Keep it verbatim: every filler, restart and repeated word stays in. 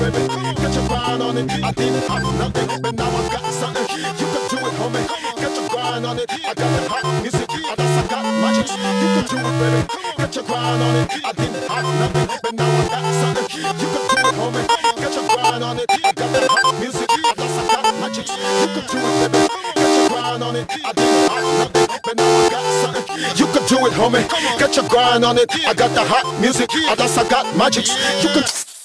baby. Get your grind on it. I didn't have nothing, but now I got something. You can do it, homie. Get your grind on it. I got the hot music. I just I got magic. You can do it, baby. Get your grind on it. I didn't have nothing, but now I got something. You can do it, homie. Get your grind on it. I got the hot music. I just I got magic. You can do it, baby. Get your grind on it. I didn't have nothing, but now I got something. You can do it, homie. Get your grind on it. I got the hot music. I just I got magic. You can.